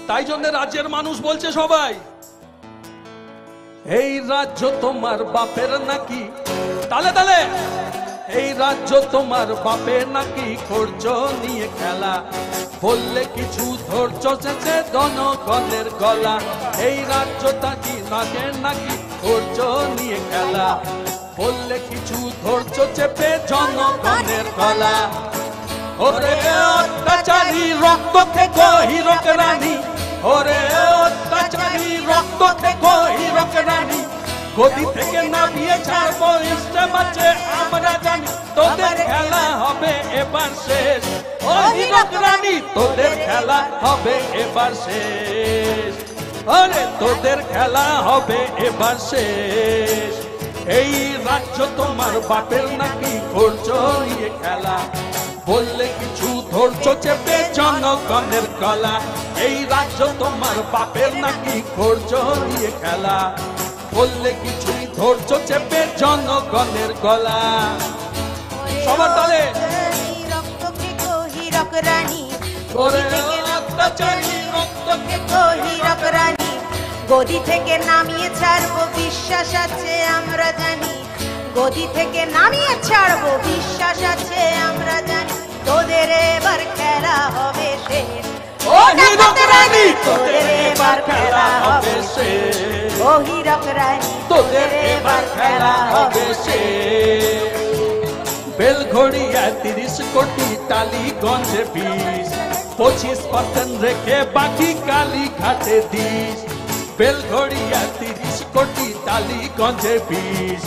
তাই জন্য রাজ্যের মানুষ বলছে সবাই, এই রাজ্য তোমার বাপের নাকি, তালে তালে, এই রাজ্য তোমার বাপের নাকি, করছো নিয়ে খেলা, বললে কিছু ধরছো চেঁচে জনগণের গলা, এই রাজ্যটা কি নাগের নাকি, করছো নিয়ে খেলা, বললে কিছু ধরছো চেপে জনগণের গলা। ওরে অত্যাচারী রক্ত থেকে হীরক রানী, ওরে অত্যাচারী রক্ত থেকে হীরক রানী, গদি থেকে নামিয়ে ছাড়বো ইচ্ছে বাঁচে আমরা জানি, তোদের খেলা হবে এবার শেষ, ও হীরক রানী তোদের খেলা হবে এবার শেষ, আরে তোদের খেলা হবে এবার শেষ, এই রাজ্য তোমার বাপের নাকি, করছো নিয়ে খেলা, বললে কিছু ধরছো চেপে জনগণের গলা, এই রাজ্য তোমার বাপের নাকি, করছো নিয়ে খেলা, বললে কিছুই ধরছো চেপে জনগণের গলা। সবার তালে রক্ত খেকো হীরক রানী, ওরে অত্যাচারী রক্ত খেকো হীরক রানী, গদি থেকে নামিয়ে ছাড়বো বিশ্বাস আছে আমরা জানি, গদি থেকে নামিয়ে ছাড়বো বিশ্বাস আছে আমরা জানি, তোদের এবার খেলা হবে শেষ, ও হীরক রানী তোদের এবার খেলা হবে শেষ, ও হীরক রানী তোদের এবার খেলা হবে শেষ। বেলঘড়িয়া 30 কোটি, টালিগঞ্জে 20, 25% রেখে বাকি কালীঘাটে 10, বেলঘড়িয়া 30 কোটি, টালিগঞ্জে 20,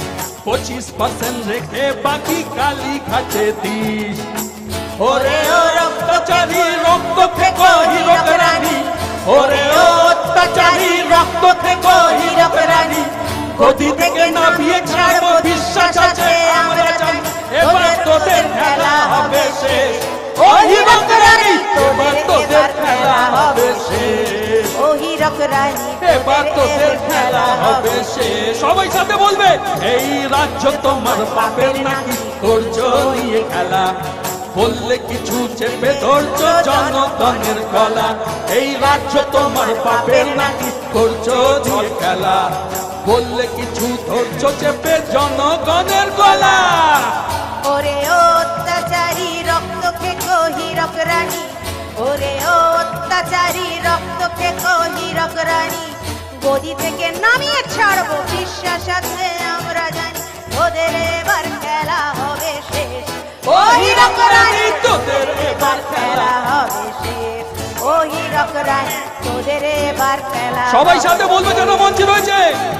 25% রেখে বাকি কালীঘাটে 10, ওরে ও অত্যাচারী রক্ত থেকে হীরক রানী, ওরে ও অত্যাচারী রক্ত থেকে হীরক রানী, গদি থেকে নামিয়ে ছাড়বো বিশ্বাস আছে আমরা জানি, এবার তোদের খেলা হবে শেষ, ও হীরক রানী এবার তোদের খেলা হবে শেষ, ও হীরক রানী এবার তোদের খেলা হবে শেষ। সবাই সাথে বলবে, এই রাজ্য তোমার বাপের নাকি, করছো নিয়ে খেলা, বললে কিছু চেপে ধরছো জনগণের গলা, এই রাজ্য তোমার বাপের নাকি, করছো নিয়ে খেলা, বললে কিছু ধরছো চেপে জনগণের গলা। ওরে অত্যাচারী রক্ত খেকো হীরক রানী, ওরে অত্যাচারী রক্ত খেকো হীরক রানী, গদি থেকে নামিয়ে ছাড়বো বিশ্বাস আছে আমরা জানি, ওদের এবার খেলা হবে শেষ, ও হীরক রানী তোদের এবার খেলা হবে শেষ, ও হীরক রানী তোদের এবার খেলা। সবাই সাথে বলবে যেন মঞ্চে রয়েছে,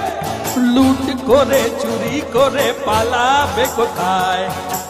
লুট করে চুরি করে পালাবে কোথায়,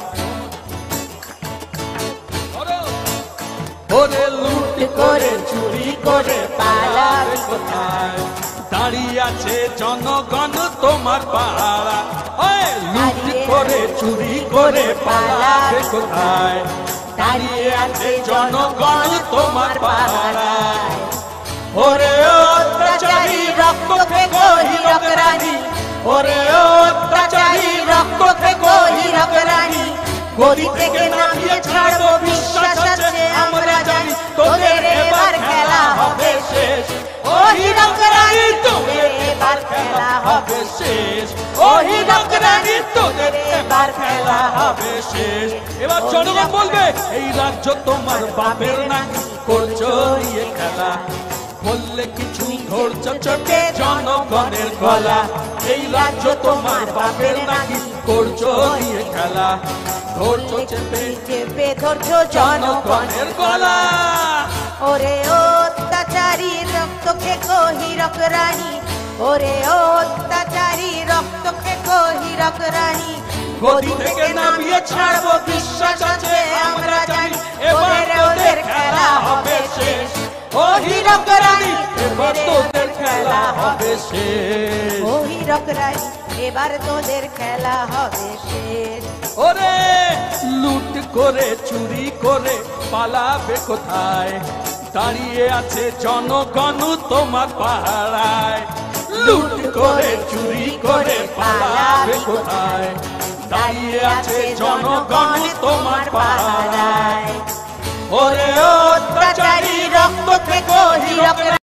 ওরে লুট করে চুরি করে পালাবে কোথায়, দাঁড়িয়ে আছে জনগণ তোমার পাহারা, লুট করে চুরি করে পালাবে কোথায়, দাঁড়িয়ে আছে জনগণ তোমার পাহারায়, ওরে অত্যাচারী রক্ত থেকে হীরক রানী, ওরে অত্যাচারী রক্ত থেকে হীরক রানী, গদি থেকে নামিয়ে ছাড়বো বিশ্বাস আছে আমরা জানি, তোদের এবার খেলা হবে শেষ, ও হীরক রানী তোদের এবার খেলা হবে শেষ, ও হীরক রানী তোদের এবার খেলা হবে শেষ। এবার জনগণ বলবে, এই রাজ্য তোমার বাপের নাকি, করছো নিয়ে খেলা, বললে কিছু ধরছো চোটে জনগণের গলা, এই রাজ্য তোমার বাপের নাকি, করছো নিয়ে খেলা, ধরছো চেপে চেপে ধরছো জনগণের গলা। ওরে অত্যাচারী রক্ত খেকো হীরক রানী, ওরে অত্যাচারী রক্ত খেকো হীরক রানী, গদি থেকে নামিয়ে ছাড়বো বিশ্বাস আছে আমরা জানি, এবার তোদের খেলা হবে শেষ, ও হীরক রানী এবার তোদের খেলা হবে শেষ, ও হীরক রানী এবার তোদের খেলা হবে শেষ। ওরে লুট করে চুরি করে পালাবে কোথায়, দাঁড়িয়ে আছে জনগণ তোমার পাহারায়, লুট করে চুরি করে পালাবে কোথায়, দাঁড়িয়ে আছে জনগণ তোমার পাহারায়, ওরে অত্যাচারী রক্ত থেকে হীরক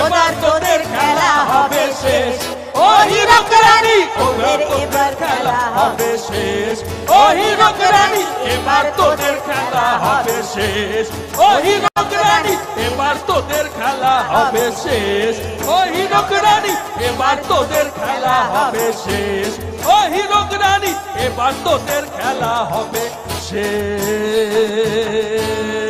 এবার তোদের খেলা হবে শেষ ও হীরক রানী তোদের এবার খেলা হবে শেষ ও হীরক রানী এবার তোদের খেলা হবে শেষ ও হীরক রানী এবার তোদের খেলা হবে শেষ ও হীরক রানী এবার তোদের খেলা হবে শেষ ও হীরক রানী এবার তোদের খেলা হবে শেষ।